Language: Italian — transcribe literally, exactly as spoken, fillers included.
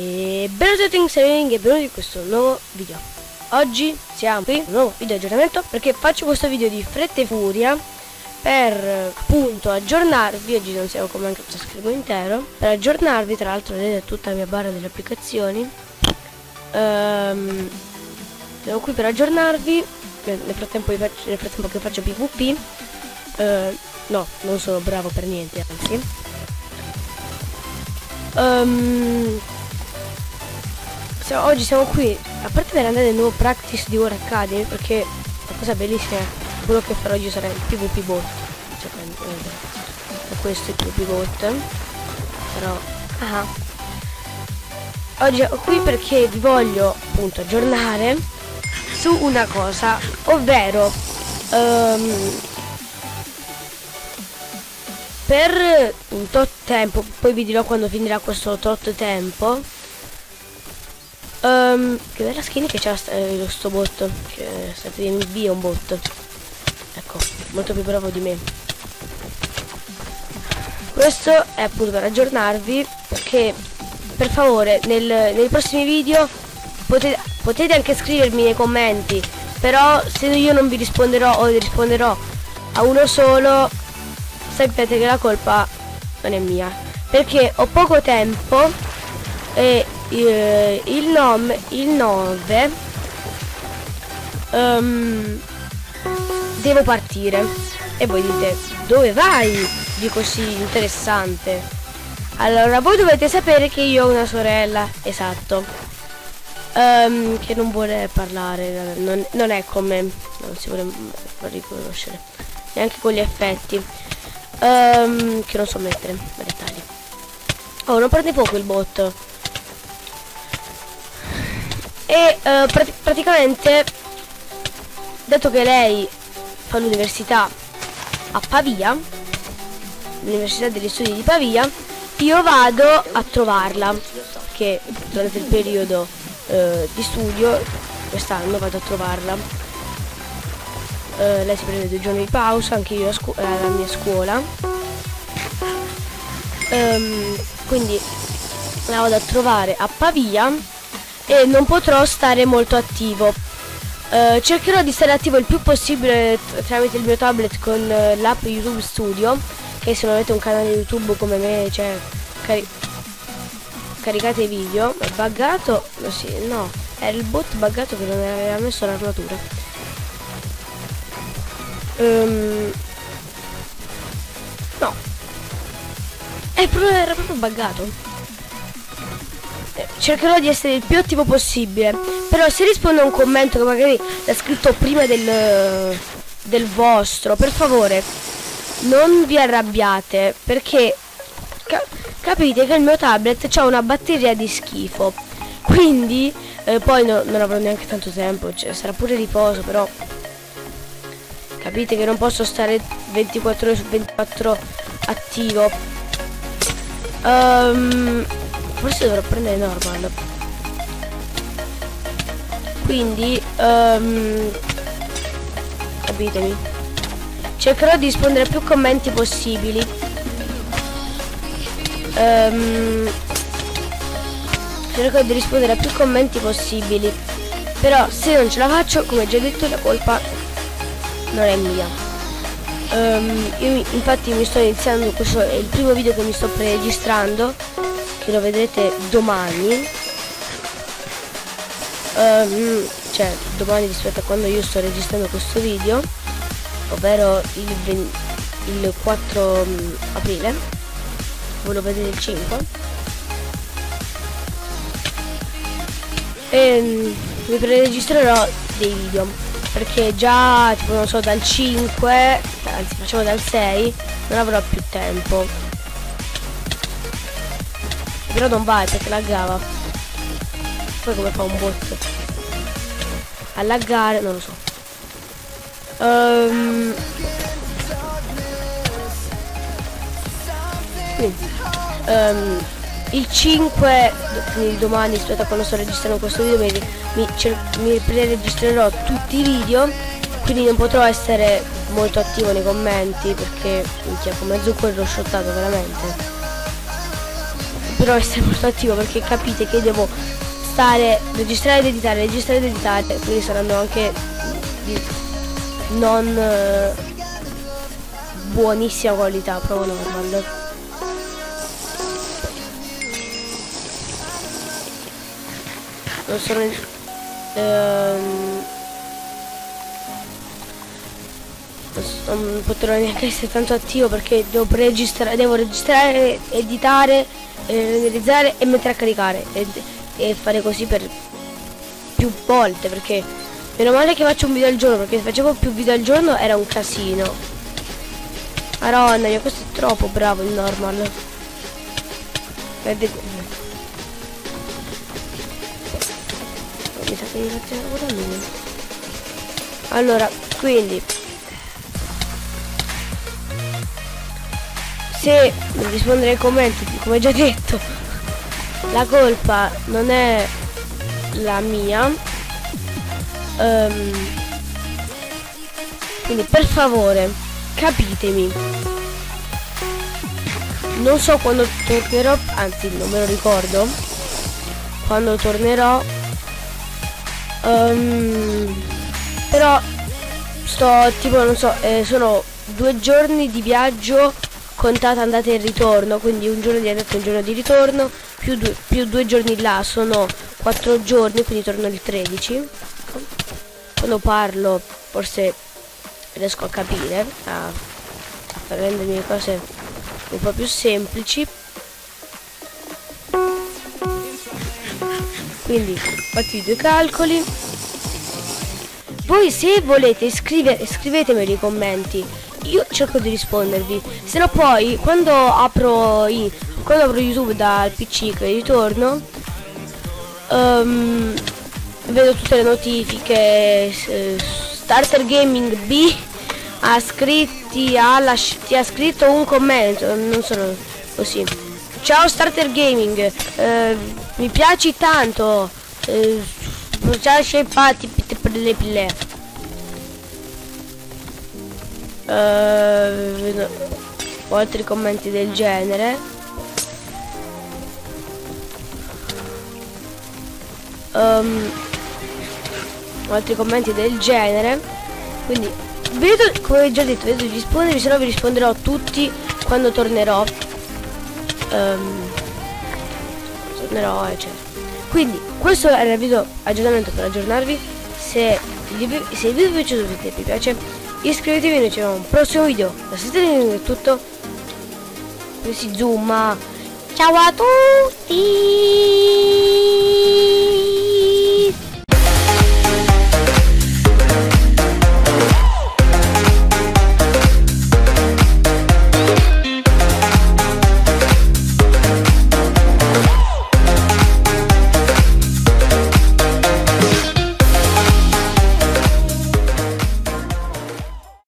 E benvenuti in Saving e benvenuti in questo nuovo video. Oggi siamo qui, un nuovo video aggiornamento, perché faccio questo video di fretta e furia per appunto aggiornarvi. Oggi non siamo come anche lo scrivo intero. Per aggiornarvi, tra l'altro vedete tutta la mia barra delle applicazioni. um, Siamo qui per aggiornarvi. Nel frattempo, nel frattempo che faccio PvP, uh, no, non sono bravo per niente, anzi. um, Oggi siamo qui, a parte per andare nel nuovo practice di War Academy, perché la cosa bellissima è quello che farò oggi sarà il PvP bot. Cioè, eh, questo è il PvP bot. Però ah, oggi sono qui perché vi voglio appunto aggiornare su una cosa, ovvero um, per un tot tempo, poi vi dirò quando finirà questo tot tempo. Um, che bella skin che c'ha eh, sto bot, che state in via un bot, ecco, molto più bravo di me. Questo è appunto per aggiornarvi, perché per favore nel, nei prossimi video potete, potete anche scrivermi nei commenti, però se io non vi risponderò o vi risponderò a uno solo, sappiate che la colpa non è mia, perché ho poco tempo e uh, il nome il nove um, devo partire. E voi dite: dove vai di così interessante? Allora, voi dovete sapere che io ho una sorella, esatto, um, che non vuole parlare, non, non è come, non si vuole riconoscere neanche con gli effetti, um, che non so mettere ma dettagli. Oh, non prende poco il bot. E uh, prat praticamente, dato che lei fa l'università a Pavia, l'università degli studi di Pavia, io vado a trovarla, perché durante il periodo uh, di studio quest'anno vado a trovarla. Uh, lei si prende due giorni di pausa, anche io alla mia scuola, um, quindi la vado a trovare a Pavia. E non potrò stare molto attivo. uh, Cercherò di stare attivo il più possibile tramite il mio tablet con uh, l'app YouTube Studio, che se non avete un canale YouTube come me, cioè cari caricate i video. È buggato? No, sì, no, era il bot buggato che non aveva messo l'armatura. um, No, è proprio, era proprio buggato. Cercherò di essere il più attivo possibile, però se rispondo a un commento che magari l'ha scritto prima del, del vostro, per favore non vi arrabbiate, perché ca capite che il mio tablet ha una batteria di schifo, quindi eh, poi no, non avrò neanche tanto tempo, cioè, sarà pure riposo, però capite che non posso stare ventiquattro ore su ventiquattro attivo. um, Forse dovrò prendere normal. Quindi um, capitemi, cercherò di rispondere a più commenti possibili. um, Cercherò di rispondere a più commenti possibili, però se non ce la faccio, come già detto, la colpa non è mia. um, Io infatti mi sto iniziando, questo è il primo video che mi sto pre-registrando, che lo vedrete domani, um, cioè domani rispetto a quando io sto registrando questo video, ovvero il, il quattro aprile. Voi lo vedete il cinque. E um, mi preregistrerò dei video, perché già tipo non so dal cinque, anzi facciamo dal sei, non avrò più tempo. Però non vale perché laggava. Poi come fa un bot a laggare, non lo so. um, quindi, um, il cinque, quindi domani rispetto a quando sto registrando questo video, mi, mi, mi preregistrerò tutti i video, quindi non potrò essere molto attivo nei commenti, perché minchia, come zucchero l'ho shottato veramente. però essere molto attivo, perché capite che devo stare, registrare ed editare, registrare ed editare, quindi saranno anche di non eh, buonissima qualità, proprio normal. Non sono ehm, non potrò neanche essere tanto attivo, perché devo registrare, devo registrare, editare, eh, realizzare e mettere a caricare e, e fare così per più volte, perché meno male che faccio un video al giorno, perché se facevo più video al giorno era un casino. Maronna mia, questo è troppo bravo il normal. Vedete, mi sa che mi faccio lavorare lui. Allora, quindi se rispondere ai commenti, come già detto, la colpa non è la mia, um, quindi per favore capitemi. Non so quando tornerò, anzi non me lo ricordo quando tornerò, um, però sto tipo, non so, eh, sono due giorni di viaggio contata andata e ritorno, quindi un giorno di andata e un giorno di ritorno, più due, più due giorni là sono quattro giorni, quindi torno il tredici. Quando parlo forse riesco a capire, a, a rendermi le cose un po' più semplici. Quindi fatti i due calcoli. Voi se volete iscrive, scrivetemi nei commenti, io cerco di rispondervi, se no poi quando apro, i, quando apro YouTube dal P C che ritorno, um, vedo tutte le notifiche. eh, Starter Gaming B ha scritti, ha ti ha scritto un commento, non sono così. Ciao Starter Gaming, eh, mi piaci tanto, eh, ciao Shepati per le pille. Uh, ho altri commenti del genere. Um, ho altri commenti del genere. Quindi vedo, come ho già detto, vedo di rispondervi, se no vi risponderò tutti quando tornerò. Um, tornerò eccetera. Quindi questo era il video aggiornamento per aggiornarvi. Se il video, se il video vi è piaciuto, mettete mi piace, iscrivetevi, noi ci vediamo in un prossimo video. Da Settimana è tutto. Qui si zooma. Ciao a tutti.